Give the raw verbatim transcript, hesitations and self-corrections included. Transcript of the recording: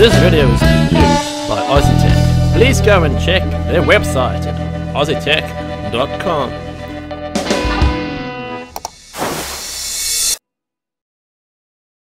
This video is produced by Aussie Tech. Please go and check their website at aussie tech dot com.